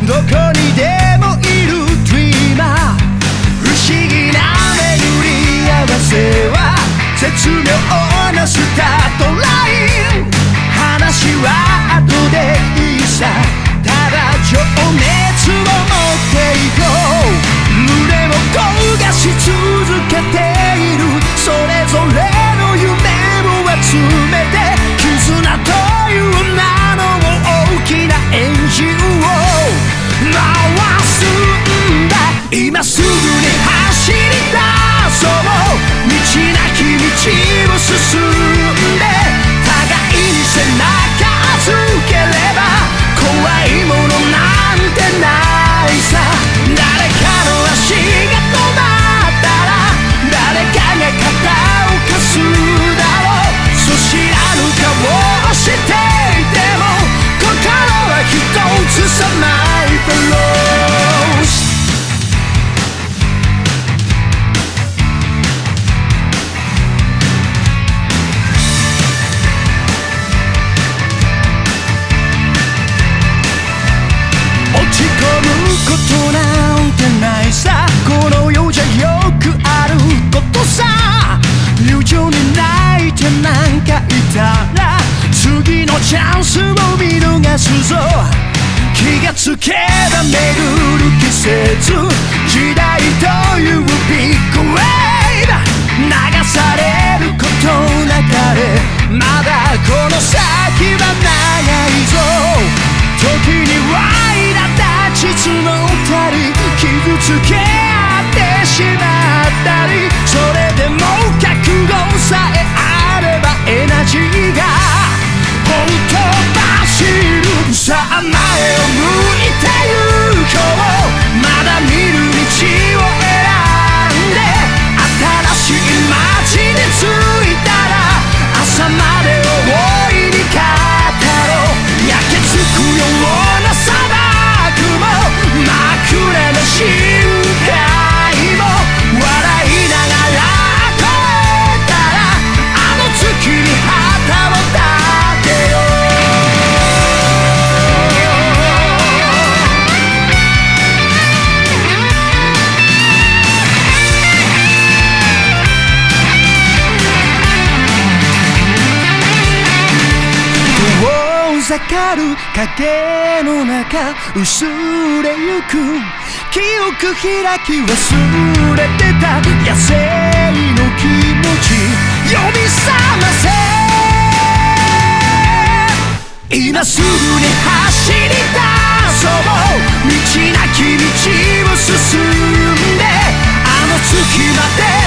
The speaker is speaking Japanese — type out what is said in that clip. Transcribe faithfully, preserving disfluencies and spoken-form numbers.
どこにでもいるドリーマー。不思議な巡り合わせは絶妙なスタートライン。話は後でいいさ、ただ情熱を持っていこう。胸を焦がし続けているそれぞれの夢を集めて、絆という名の大きなエンジンを回すんだ。今すぐに走り出そう。道なき道を進んで、互いに背中預ければ怖いものなんてないさ。誰かの足が止まったら誰かが肩を貸すだろう。そ知らぬ顔をしていても心は一つさ。マイフェローズ落ち込むことなんてないさ。この世じゃよくあることさ。友情に泣いてなんかいたら次のチャンスを見逃すぞ。気がつけば巡る季節、時代というビッグウェーブ。流されることなかれ、まだこの先は長いぞ。時には苛立ち募ったり傷つけ合ってしまったり、それでも覚悟さえあればエナジーがほとばしる。さあ前を向いて行こう。まだ見る道を選んで、新しい街に着いたら朝まで大いに語ろう。焼けつくような砂漠も真っ暗な深海も笑いながら越えたら、あの月に旗を立てよう。遠ざかる影の中薄れゆく記憶開き忘れてた野生の気持ち呼び覚ませ。今すぐに走り出そう。道なき道を進んで、あの月まで